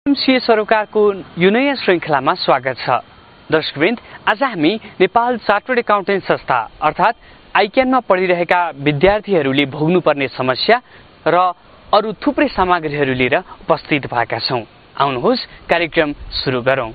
MCA सरोकारको यो नयाँ श्रृङ्खलामा स्वागत छ। दर्शकवृन्द, आज हामी नेपाल चार्टर्ड एकाउन्टेन्ट संस्था अर्थात् आइक्यानमा पढिरहेका विद्यार्थीहरूले भोग्नुपर्ने समस्या र अरू थुप्रै सामग्रीहरू लिएर उपस्थित भएका छौँ। आउनुहोस् कार्यक्रम सुरु गरौँ।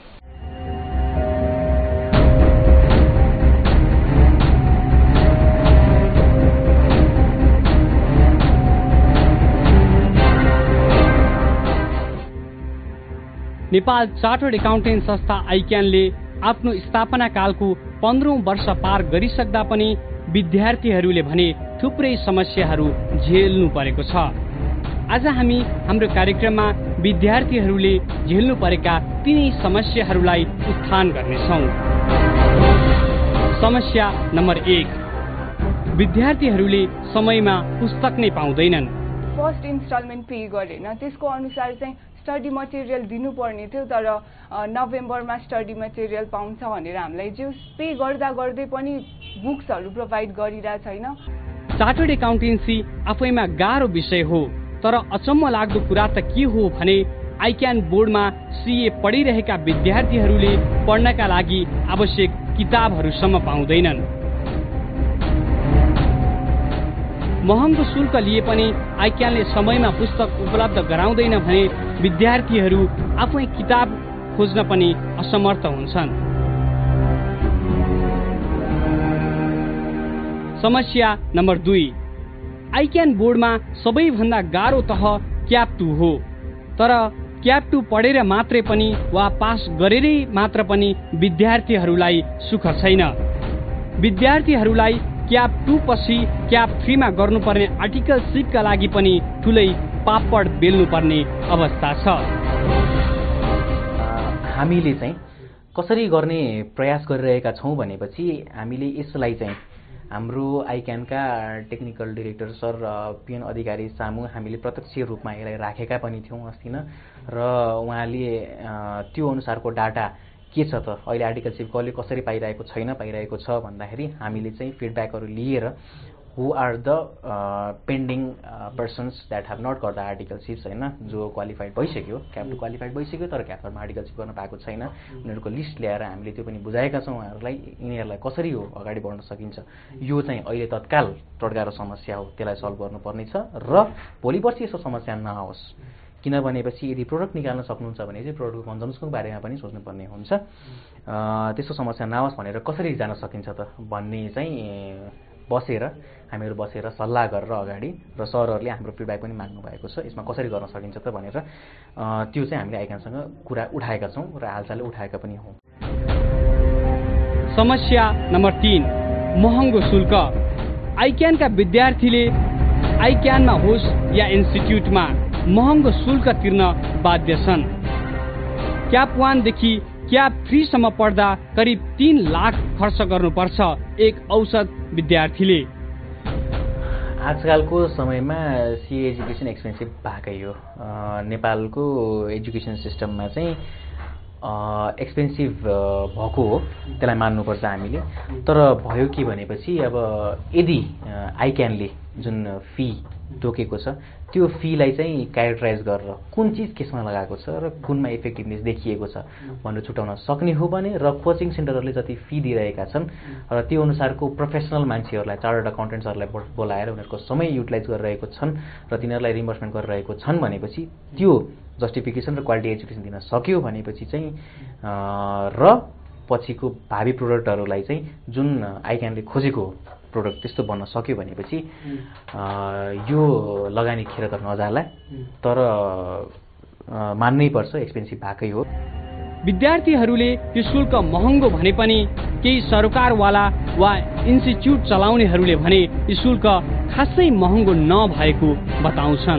नेपाल चार्टर्ड एकाउन्टेन्ट संस्था आइक्यानले आफ्नो स्थापना कालको 15औं वर्ष पार गरिसक्दा पनि विद्यार्थीहरूले भने थुप्रै समस्याहरू झेल्नु परेको छ। आज हामी हाम्रो कार्यक्रममा विद्यार्थीहरूले झेल्नु परेका तिनै समस्याहरूलाई उत्थान गर्नेछौँ। समस्या नम्बर 1, विद्यार्थीहरूले समयमा पुस्तक नै पाउँदैनन्। फर्स्ट इन्स्टलमेन्ट पे गरेन, त्यसको अनुसार चाहिँ स्टडी मटेरियल दिनुपर्ने थियो, तर नोभेम्बरमा स्टडी मटेरियल पाउँछ भनेर हामीलाई जो पे गर्दा गर्दै पनि बुक्सहरू प्रोभाइड गरिरहेको छैन। चार्टर्ड एकाउन्टेन्सी आफैमा गाह्रो विषय हो, तर अचम्म लाग्दो कुरा त के हो भने आइक्यान बोर्डमा सीए पढिरहेका विद्यार्थीहरूले पढ्नका लागि आवश्यक किताबहरूसम्म पाउँदैनन्। महँगो शुल्क लिए पनि आइक्यानले समयमा पुस्तक उपलब्ध गराउँदैन भने विद्यार्थीहरू आफै किताब खोज्न पनि असमर्थ हुन्छन्। समस्या नम्बर 2, आइक्यान बोर्डमा सबैभन्दा गाह्रो तह क्याप 2 हो, तर क्याप 2 पढेर मात्रै पनि वा पास गरेरै मात्र पनि विद्यार्थीहरूलाई सुख छैन। विद्यार्थीहरूलाई क्याप 2 पछि क्याप 3 मा गर्नुपर्ने आर्टिकल सिपका लागि पनि ठुलै पापड बेल्नुपर्ने अवस्था छ। हामीले चाहिँ कसरी गर्ने प्रयास गरिरहेका छौँ भनेपछि हामीले यसलाई चाहिँ हाम्रो आइक्यानका technical director sir P N Adhikari सामु हामीले प्रत्यक्ष रूपमा यसलाई राखेका पनि थियौँ अस्ति न, र उहाँले त्यो अनुसारको डाटा के छ त अहिले आर्टिकल सिप कसरी पाइरहेको छैन पाइरहेको छ भन्दाखेरि हामीले चाहिँ फिडब्याकहरू लिएर who are the pending persons that have not got the articleships, होइन, जो क्वालिफाइड भइसक्यो, क्याप 2 क्वालिफाइड भइसक्यो तर क्याप 3 मा आर्टिकल सिप गर्न पाएको छैन, उनीहरूको लिस्ट ल्याएर हामीले त्यो पनि बुझाएका छौँ उहाँहरूलाई। यिनीहरूलाई कसरी हो अगाडि बढ्न सकिन्छ, यो चाहिँ अहिले तत्काल टडगाह्रो समस्या हो, त्यसलाई सल्भ गर्नुपर्ने छ र भोलि पर्सि यस्तो समस्या नआओस्। किनभनेपछि यदि प्रोडक्ट निकाल्न सक्नुहुन्छ भने चाहिँ प्रोडक्टको कन्जम्सनको बारेमा पनि सोच्नुपर्ने हुन्छ। त्यस्तो समस्या नआओस् भनेर कसरी जान सकिन्छ त भन्ने चाहिँ हामीहरू बसेर सल्लाह गरेर अगाडि, र सरहरूले हाम्रो फिडब्याक पनि माग्नु भएको छ यसमा कसरी गर्न सकिन्छ त भनेर, त्यो चाहिँ हामीले आइक्यानसँग कुरा उठाएका छौँ र हालसालै उठाएका पनि हौँ। समस्या नम्बर 3, महँगो शुल्क। आइक्यानका विद्यार्थीले आइक्यानमा होस् या इन्स्टिट्युटमा महँगो शुल्क तिर्न बाध्य छन्। क्याप 1 देखि क्याप 3 सम्म पढ्दा करिब 3 लाख खर्च गर्नुपर्छ एक औसत विद्यार्थीले। आजकलको समयमा सीए एजुकेसन एक्सपेन्सिभ भएकै हो। नेपालको एजुकेसन सिस्टममा चाहिँ एक्सपेन्सिभ भएको हो, त्यसलाई मान्नुपर्छ हामीले। तर भयो के भनेपछि अब यदि आइक्यानले जुन फी तोकेको छ त्यो फीलाई चाहिँ क्यारेक्टराइज गरेर कुन चिज केसमा लगाएको छ र कुनमा इफेक्टिभनेस देखिएको छ भनेर छुटाउन सक्ने हो भने, र कोचिङ सेन्टरहरूले जति फी दिइरहेका छन् र त्यो अनुसारको प्रोफेसनल मान्छेहरूलाई चार्टर्ड अकाउन्टेन्ट्सहरूलाई बोलाएर उनीहरूको समय युटिलाइज गरिरहेको छन् र तिनीहरूलाई रिम्बर्समेन्ट गरिरहेको छन् भनेपछि त्यो जस्टिफिकेसन र क्वालिटी एजुकेसन दिन सक्यो भनेपछि चाहिँ र पछिको भावी प्रोडक्टहरूलाई चाहिँ जुन आइक्यानले खोजेको प्रोडक्ट त्यस्तो बन्न सक्यो भनेपछि यो लगानी खेर त नजाला, तर मान्नै पर्छ एक्सपेन्सिभ भएकै हो। विद्यार्थीहरूले यो शुल्क महँगो भने पनि केही सरकारवाला वा इन्स्टिट्युट चलाउनेहरूले भने यो शुल्क खासै महँगो नभएको बताउँछन्।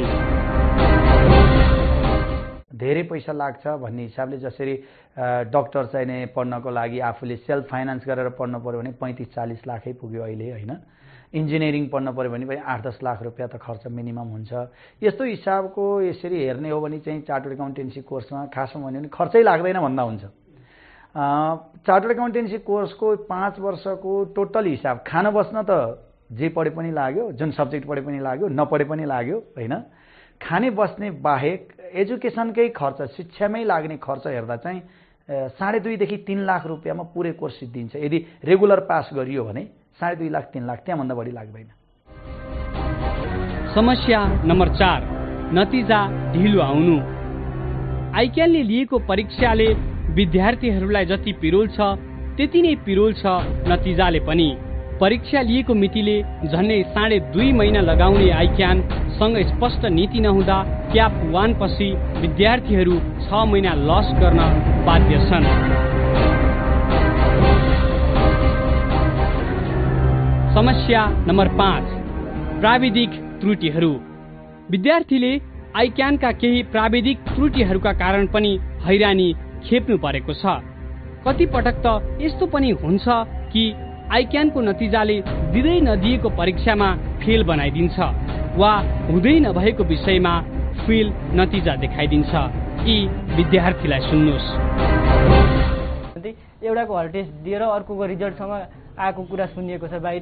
धेरै पैसा लाग्छ भन्ने हिसाबले, जसरी डक्टर चाहिने पढ्नको लागि आफूले सेल्फ फाइनान्स गरेर पढ्नु पर्यो भने 35-40 लाखै पुग्यो अहिले, होइन। इन्जिनियरिङ पढ्नु पर्यो भने पनि 8-10 लाख रुपियाँ त खर्च मिनिमम हुन्छ। यस्तो हिसाबको यसरी हेर्ने हो भने चाहिँ चार्टर्ड एकाउन्टेन्सी कोर्समा खासमा भन्यो भने खर्चै लाग्दैन भन्दा हुन्छ। चार्टर्ड एकाउन्टेन्सी कोर्सको 5 वर्षको टोटल हिसाब खान बस्न त जे पढे पनि लाग्यो, जुन सब्जेक्ट पढे पनि लाग्यो, नपढे पनि लाग्यो, होइन। खाने बस्ने बाहेक एजुकेसनकै खर्च, शिक्षामै लाग्ने खर्च हेर्दा चाहिँ 2.5 देखि 3 लाख रुपियाँमा पुरै कोर्स सिद्धिन्छ। यदि रेगुलर पास गरियो भने 2.5 लाख 3 लाख त्यहाँभन्दा बढी लाग्दैन। समस्या नम्बर 4, नतिजा ढिलो आउनु। आइक्यानले लिएको परीक्षाले विद्यार्थीहरूलाई जति पिरोल छ त्यति नै पिरोल छ नतिजाले पनि। परीक्षा लिएको मितिले झन्डै 2.5 महिना लगाउने आइक्यानसँग स्पष्ट नीति नहुँदा क्याप 1 पछि विद्यार्थीहरू 6 महिना लस गर्न बाध्य छन्। समस्या नम्बर 5, प्राविधिक त्रुटिहरू। विद्यार्थीले आइक्यानका केही प्राविधिक त्रुटिहरूका कारण पनि हैरानी खेप्नु परेको छ। कति पटक त यस्तो पनि हुन्छ कि आइक्यानको नतिजाले दिँदै नदिएको परीक्षामा फेल बनाइदिन्छ वा हुँदै नभएको विषयमा फेल नतिजा देखाइदिन्छ। यी विद्यार्थीलाई सुन्नुहोस्। एउटाको हल टेस्ट दिएर अर्कोको रिजल्टसँग आएको कुरा सुनिएको छ बाहिर।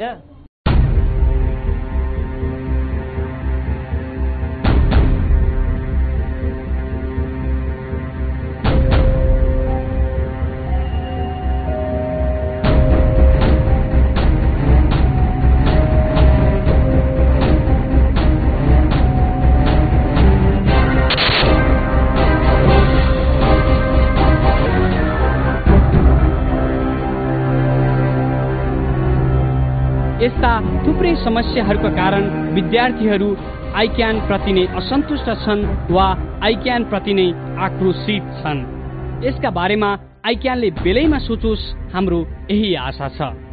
यस्ता थुप्रै समस्याहरूका कारण विद्यार्थीहरू आइक्यान प्रति नै असन्तुष्ट छन् वा आइक्यान प्रति नै आक्रोशित छन्। यसका बारेमा आइक्यानले बेलैमा सोचोस्, हाम्रो यही आशा छ।